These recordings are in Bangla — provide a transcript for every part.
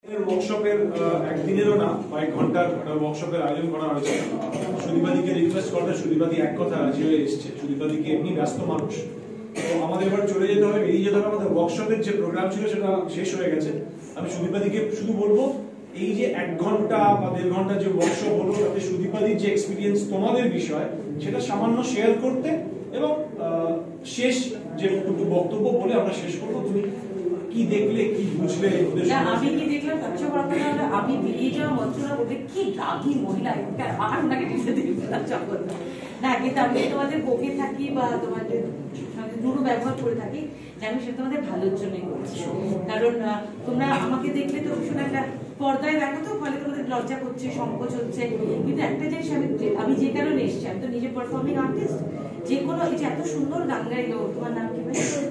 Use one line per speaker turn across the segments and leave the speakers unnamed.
ওয়ার্কশপের একদিনেরও না কয়েক ঘন্টার ওয়ার্কশপের আয়োজন করা হয়েছে। সুদীপাদিকে রিকোয়েস্ট করতে সুদীপাদি এক কথা রাজি হয়ে এসছে। সুদীপাদিকে এমনি ব্যস্ত মানুষ, তো আমাদের এবার চলে যেতে হবে, বেরিয়ে যেতে হবে। আমাদের ওয়ার্কশপের যে প্রোগ্রাম ছিল সেটা শেষ হয়ে গেছে। আমি সুদীপাদিকে শুধু বলবো, এই যে 1 ঘন্টা বা 1.5 ঘন্টা যে ওয়ার্কশপ হলো, তাতে সুদীপাদির যে এক্সপিরিয়েন্স তোমাদের বিষয় সেটা সামান্য শেয়ার করতে এবং শেষ যে বক্তব্য বলে আমরা শেষ করবো। তুমি কি দেখলে, কি বুঝলে?
আমি কি দেখলাম সবচেয়ে বড় কথা হলো আমি বেরিয়ে যাওয়া মন্ত্রণা বলতে কি রাগী মহিলা, আর ওনাকে টিপে দিলাম জগৎ না, কিন্তু আমি তোমাদের বকে থাকি বা তোমাদের সঙ্গে দূর ব্যবহার করে থাকি, আমি সেটা তোমাদের ভালোর জন্যই করছি। কারণ তোমরা আমাকে দেখলে তো ভীষণ একটা পর্দায় দেখো, তো ফলে তোমাদের লজ্জা করছে, সংকোচ হচ্ছে। কিন্তু একটা জিনিস আমি যে কারণে এসেছি, আমি তো নিজে পারফর্মিং আর্টিস্ট, যে কোনো এই যে এত সুন্দর গান গাইলো, তোমার নাম কি?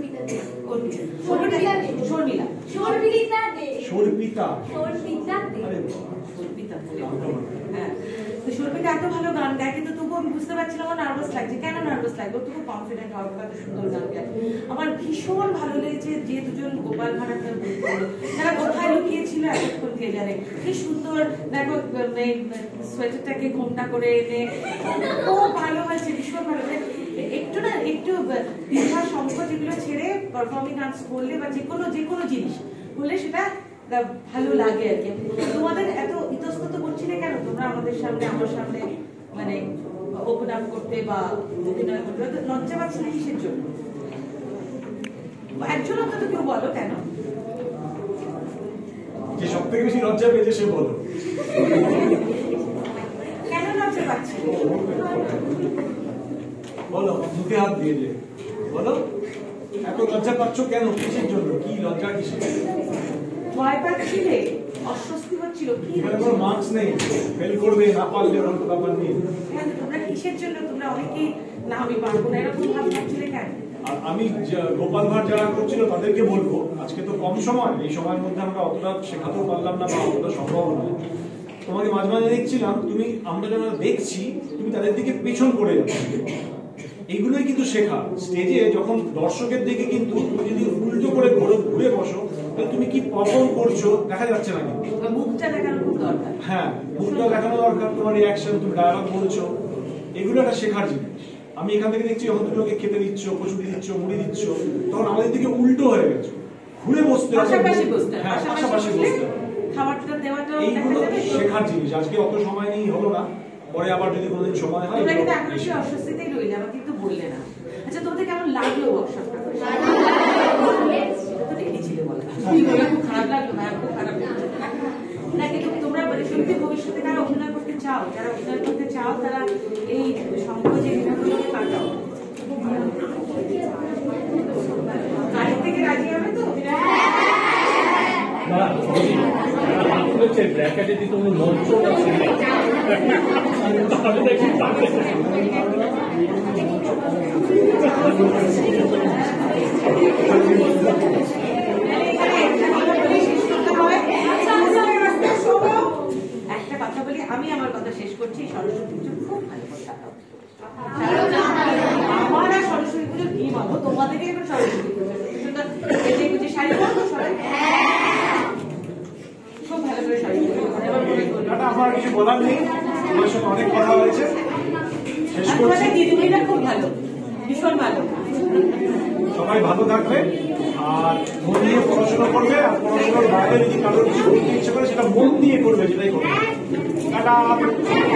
সর্পিতা এত ভালো গান গায়, কিন্তু তবু আমি বুঝতে পারছিলাম আমার নার্ভাস লাগছে। কেন নার্ভাস লাগবে? তবু কনফিডেন্ট হবে, এত সুন্দর গান গায়। আমার ভীষণ ভালো লেগেছে যে দুজন গোপাল ভাড়া তারা কোথায় লুকিয়েছিল এতক্ষণ কে জানে। কি সুন্দর দেখো, সোয়েটারটাকে ঘোমটা করে এনে খুব ভালো হয়েছে, ভীষণ ভালো। একটু না একটু দ্বিধা সংকোচ এগুলো ছেড়ে পারফর্মিং আর্টস করলে বা যে কোনো জিনিস করলে সেটা ভালো লাগে আর কি। তোমাদের এত ইতস্তত করছি না কেন? তোমরা আমাদের সামনে, আমার সামনে মানে ওপেন আপ করতে বা অভিনয় করতে লজ্জা পাচ্ছি না কিসের জন্য? একজন অন্তত কেউ বলো কেন?
যে সব থেকে বেশি লজ্জা পেয়েছে সে বলো।
কেন লজ্জা পাচ্ছি?
বলো, মুখে হাত দিয়ে যে বলো, এত লজ্জা পাচ্ছ কেন? কিসের জন্য? কি লজ্জা কিসের?
ভয় পাচ্ছিলে, অস্বস্তি হচ্ছিল, কি
কোনো মার্কস নেই, ফেল করবে না পারলে কোনো ব্যাপার নেই।
তোমরা কিসের জন্য? তোমরা অনেকেই না আমি পারবো না এরকম ভাব পাচ্ছিলে কেন?
আমি গোপাল ভাট যারা করছিল তাদেরকে বলবো, আজকে তো কম সময়, এই সময়ের মধ্যে আমরা অতটা শেখাতেও পারলাম না বা অতটা সম্ভব নয়। তোমাকে মাঝে মাঝে দেখছিলাম, আমরা যারা দেখছি তুমি তাদের দিকে পেছন করে যাচ্ছ। এইগুলোই কিন্তু শেখা। স্টেজে যখন দর্শকের দিকে কিন্তু তুমি যদি উল্টো করে ঘুরে বসো, তাহলে তুমি কি পারফর্ম করছো দেখা যাচ্ছে না। কিন্তু
মুখটা দেখানো খুব দরকার।
হ্যাঁ, মুখটা দেখানো দরকার, তোমার রিয়াকশন, তুমি ডায়ালগ বলছো, এগুলো একটা শেখার জিনিস। আমি এখান থেকে দেখছি যখন তুমি ওকে খেতে দিচ্ছ, কচুরি দিচ্ছ, মুড়ি দিচ্ছ, তখন আমাদের দিকে উল্টো হয়ে গেছে, ঘুরে বসতে হবে। হ্যাঁ, পাশাপাশি বসতে হবে।
খাবারটা দেওয়াটা
এইগুলো শেখার জিনিস। আজকে অত সময় নেই, হলো না, পরে আবার যদি কোনোদিন সময় হয়।
তোমরা কিন্তু এখন সেই অস্বস্তিতেই রইলে, আবার কিন্তু বললে না। আচ্ছা, তোমাদের কেমন লাগলো ওয়ার্কশপটা? তো দেখেছিলে বলে খুব খারাপ লাগলো না? খুব খারাপ লাগলো না, কিন্তু তোমরা সত্যি ভবিষ্যতে যারা অভিনয় করতে চাও, তারা এই সংকোচের বিভাগগুলোকে কাটাও। কাজের থেকে রাজি হবে তো?
ব্র্যাকেটে যদি তুমি মঞ্চটা ছিলে তাহলে দেখি
একটা কথা বলি, আমি আমার কথা শেষ করছি। সরস্বতী পুজো খুব ভালো কথা, আমার আর সরস্বতী পুজো কি বলবো, তোমাদেরকে এখন সরস্বতী পুজো সুন্দর শাড়ি পরবো, সবাই খুব ভালো করে শাড়ি পরবো।
আমার কিছু বলার নেই, তোমার সাথে অনেক কথা হয়েছে, শেষ করছি।
দিদিমণিটা খুব ভালো, ভীষণ ভালো।
সবাই ভালো থাকবে আর মন দিয়ে পড়াশোনা করবে, আর পড়াশোনার বাইরে যদি কারোর কিছু করতে ইচ্ছে করে সেটা মন দিয়ে করবে, সেটাই করবে। টাটা।